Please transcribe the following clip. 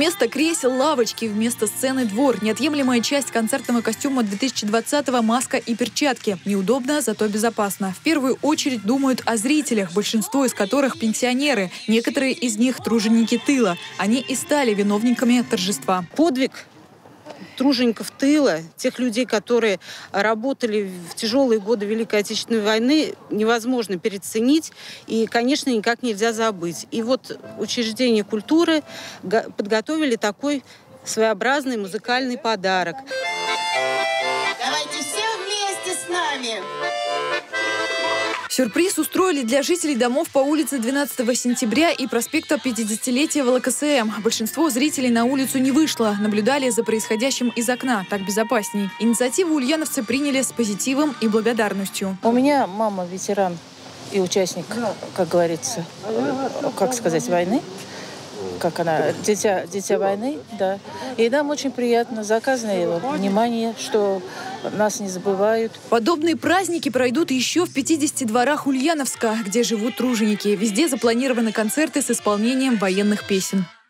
Вместо кресел – лавочки, вместо сцены – двор. Неотъемлемая часть концертного костюма 2020-го – маска и перчатки. Неудобно, зато безопасно. В первую очередь думают о зрителях, большинство из которых – пенсионеры. Некоторые из них – труженики тыла. Они и стали виновниками торжества. Подвиг тружеников тыла, тех людей, которые работали в тяжелые годы Великой Отечественной войны, невозможно переоценить и, конечно, никак нельзя забыть. И вот учреждения культуры подготовили такой своеобразный музыкальный подарок. Давайте все вместе с нами! Сюрприз устроили для жителей домов по улице 12 сентября и проспекта 50-летия ВЛКСМ. Большинство зрителей на улицу не вышло, наблюдали за происходящим из окна, так безопасней. Инициативу ульяновцы приняли с позитивом и благодарностью. У меня мама ветеран и участник, как говорится, как сказать, войны. Как она, дитя войны, да. И нам очень приятно, заказано его внимание, что нас не забывают. Подобные праздники пройдут еще в 50 дворах Ульяновска, где живут труженики. Везде запланированы концерты с исполнением военных песен.